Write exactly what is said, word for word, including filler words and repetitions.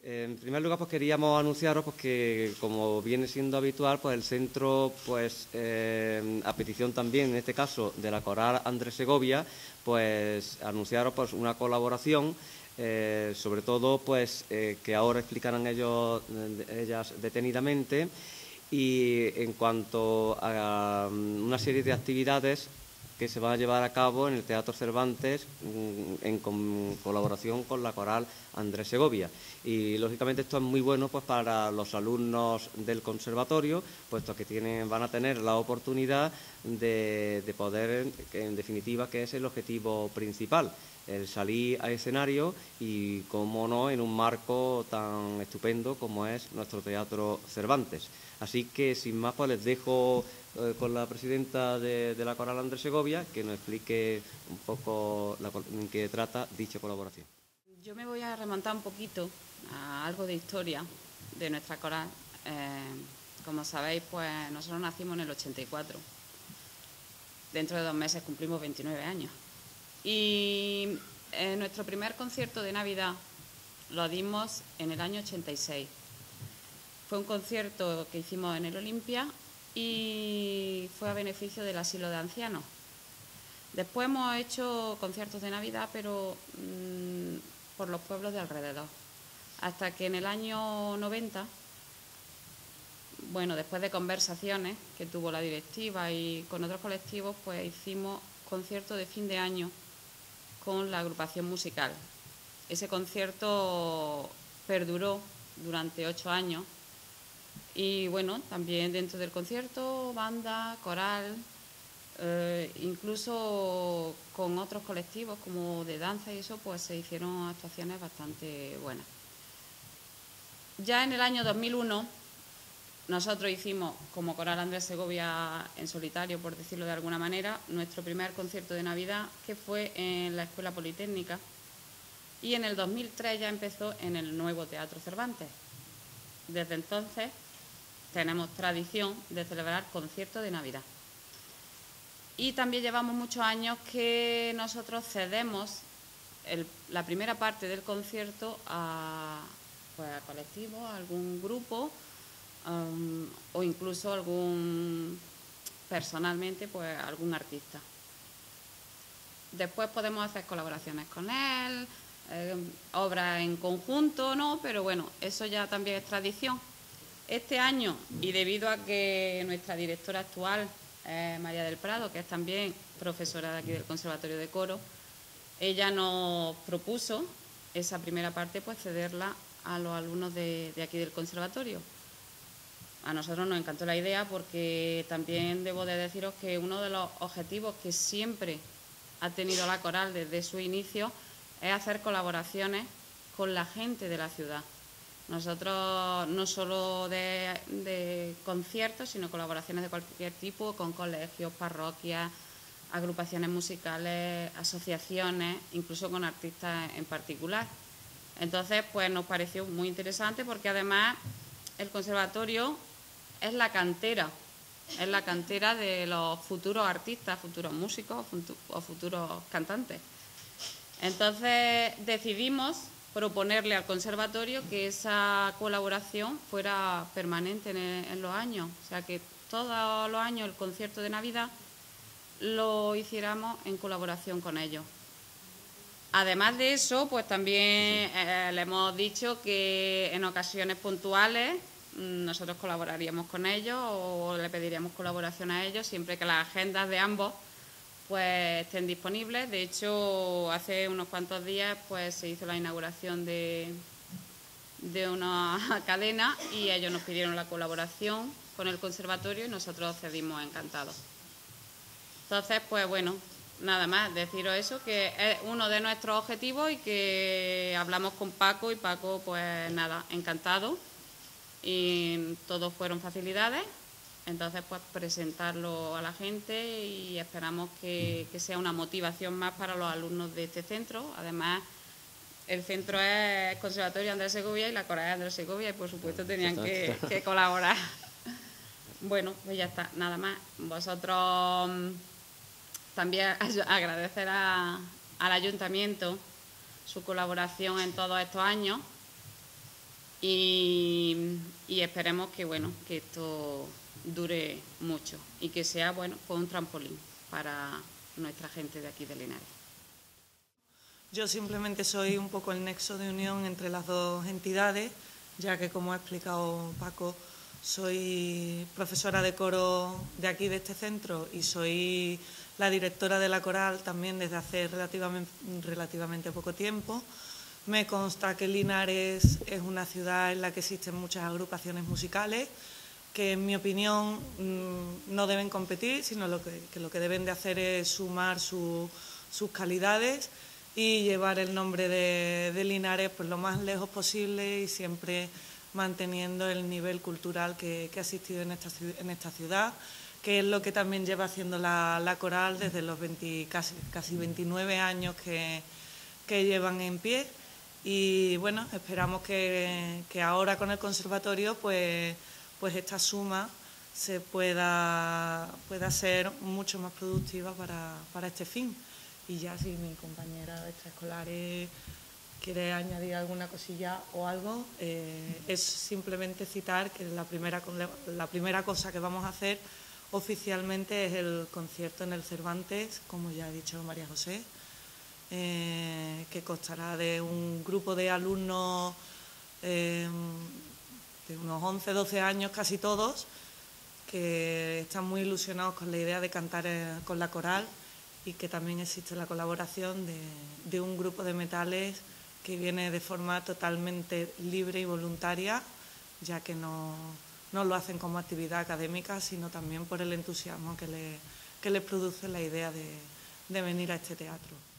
En primer lugar, pues queríamos anunciaros pues, que, como viene siendo habitual, pues el centro, pues eh, a petición también, en este caso, de la Coral Andrés Segovia, pues anunciaros pues una colaboración, eh, sobre todo, pues eh, que ahora explicarán ellos, ellas detenidamente, y en cuanto a um, una serie de actividades que se van a llevar a cabo en el Teatro Cervantes en con, colaboración con la Coral Andrés Segovia. Y lógicamente esto es muy bueno pues para los alumnos del conservatorio, puesto que tienen, van a tener la oportunidad de, de poder, en definitiva, que es el objetivo principal, el salir a escenario y, como no, en un marco tan estupendo como es nuestro Teatro Cervantes. Así que, sin más, pues les dejo eh, con la presidenta de, de la Coral Andrés Segovia, que nos explique un poco la, en qué trata dicha colaboración. Yo me voy a remontar un poquito a algo de historia de nuestra coral. Eh, como sabéis, pues nosotros nacimos en el ochenta y cuatro. Dentro de dos meses cumplimos veintinueve años. Y eh, nuestro primer concierto de Navidad lo dimos en el año ochenta y seis. Fue un concierto que hicimos en el Olimpia y fue a beneficio del asilo de ancianos. Después hemos hecho conciertos de Navidad, pero mmm, por los pueblos de alrededor. Hasta que en el año noventa, bueno, después de conversaciones que tuvo la directiva y con otros colectivos, pues hicimos concierto de fin de año con la agrupación musical. Ese concierto perduró durante ocho años y, bueno, también dentro del concierto, banda, coral, eh, incluso con otros colectivos como de danza y eso, pues se hicieron actuaciones bastante buenas. Ya en el año dos mil uno nosotros hicimos, como Coral Andrés Segovia en solitario, por decirlo de alguna manera, nuestro primer concierto de Navidad, que fue en la Escuela Politécnica, y en el dos mil tres ya empezó en el nuevo Teatro Cervantes. Desde entonces tenemos tradición de celebrar conciertos de Navidad. Y también llevamos muchos años que nosotros cedemos el, la primera parte del concierto a, pues, a colectivos, a algún grupo, Um, o incluso algún, personalmente, pues algún artista. Después podemos hacer colaboraciones con él, eh, obras en conjunto, ¿no? Pero bueno, eso ya también es tradición. Este año, y debido a que nuestra directora actual, eh, María del Prado, que es también profesora de aquí del Conservatorio de Coro, ella nos propuso esa primera parte, pues cederla a los alumnos de, de aquí del Conservatorio. A nosotros nos encantó la idea porque también debo de deciros que uno de los objetivos que siempre ha tenido la coral desde su inicio es hacer colaboraciones con la gente de la ciudad. Nosotros no solo de, de conciertos, sino colaboraciones de cualquier tipo con colegios, parroquias, agrupaciones musicales, asociaciones, incluso con artistas en particular. Entonces, pues nos pareció muy interesante porque además el conservatorio es la cantera, es la cantera de los futuros artistas, futuros músicos o futuros cantantes. Entonces decidimos proponerle al conservatorio que esa colaboración fuera permanente en, el, en los años, o sea que todos los años el concierto de Navidad lo hiciéramos en colaboración con ellos. Además de eso, pues también eh, le hemos dicho que en ocasiones puntuales nosotros colaboraríamos con ellos o le pediríamos colaboración a ellos siempre que las agendas de ambos pues estén disponibles. De hecho, hace unos cuantos días pues se hizo la inauguración de, de una cadena y ellos nos pidieron la colaboración con el conservatorio y nosotros cedimos encantados. Entonces, pues bueno, nada más, deciros eso, que es uno de nuestros objetivos y que hablamos con Paco y Paco, pues nada, encantado. Y todos fueron facilidades, entonces pues presentarlo a la gente y esperamos que, que sea una motivación más para los alumnos de este centro. Además, el centro es Conservatorio Andrés Segovia y la Coral Andrés Segovia y por supuesto tenían que, que colaborar. Bueno, pues ya está, nada más. Vosotros también agradecer a, al ayuntamiento su colaboración en todos estos años. y, y esperemos que, bueno, que esto dure mucho y que sea, bueno, pues un trampolín para nuestra gente de aquí de Linares. Yo simplemente soy un poco el nexo de unión entre las dos entidades, ya que, como ha explicado Paco, soy profesora de coro de aquí, de este centro, y soy la directora de la coral también desde hace relativamente, relativamente poco tiempo. Me consta que Linares es una ciudad en la que existen muchas agrupaciones musicales que, en mi opinión, no deben competir, sino lo que, que lo que deben de hacer es sumar su, sus calidades y llevar el nombre de, de Linares pues lo más lejos posible, y siempre manteniendo el nivel cultural que, que ha existido en esta, en esta ciudad, que es lo que también lleva haciendo la, la coral desde los veinte, casi, casi veintinueve años que, que llevan en pie. Y bueno, esperamos que, que ahora con el conservatorio pues, pues esta suma se pueda, pueda ser mucho más productiva para, para este fin. Y ya, si mi compañera de extraescolares quiere añadir alguna cosilla o algo, eh, es simplemente citar que la primera, la primera cosa que vamos a hacer oficialmente es el concierto en el Cervantes, como ya ha dicho María José, eh, que constará de un grupo de alumnos eh, de unos once, doce años, casi todos, que están muy ilusionados con la idea de cantar eh, con la coral, y que también existe la colaboración de, de un grupo de metales que viene de forma totalmente libre y voluntaria, ya que no, no lo hacen como actividad académica, sino también por el entusiasmo que, le, que les produce la idea de, de venir a este teatro.